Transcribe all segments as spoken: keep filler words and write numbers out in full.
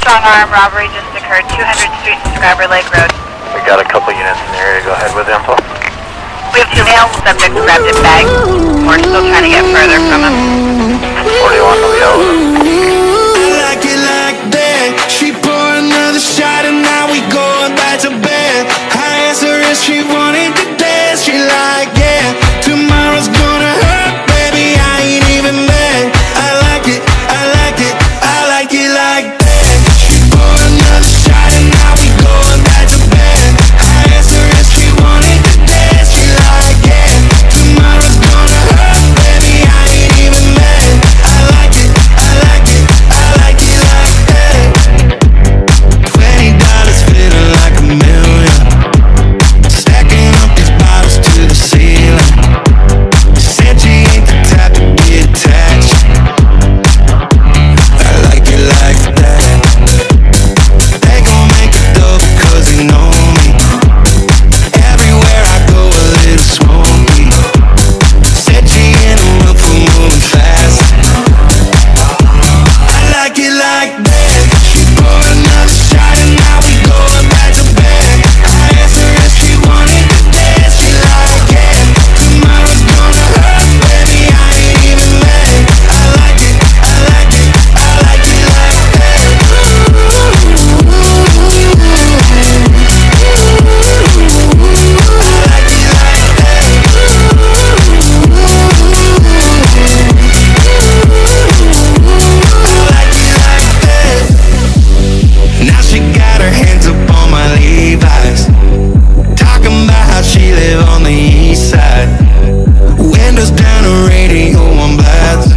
strong arm robbery just occurred, two hundred Street, Subscriber Lake Road. We got a couple units in the area. Go ahead with info. We have two male subjects wrapped in bags. We're still trying to get further from them. forty-one will be out with them. I like it like that. She poured another shot and now we going back to bed. I asked her if she wanted to dance. She like, yeah, tomorrow's gonna hurt, baby, I ain't even mad. I like it, I like it, I like it like that. She poured another shot and now we going back to bed. I asked her if she wanted to dance. She like, yeah, tomorrow's gonna hurt, baby, I ain't even mad. I like it, I like it, I like it like that. Twenty dollars feeling like a million. Stacking up these bottles to the ceiling. Said she ain't the type to be attached. I like it like that. They gon' make it though because they know me. Everywhere I go a little smoky. Said she in the mood for moving fast. I like it like that. She poured another shot and now we going back to bed. I asked her if she wanted to dance. She like, yeah, tomorrow's gonna hurt, baby, I ain't even mad. I like it, I like it, I like it like that. I like it like that. Now she got her hands up on my Levi's, talking about how she live on the east side. Windows down, the radio on blast.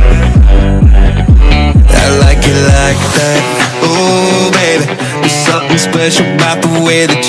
I like it like that. Oh baby, there's something special about the way that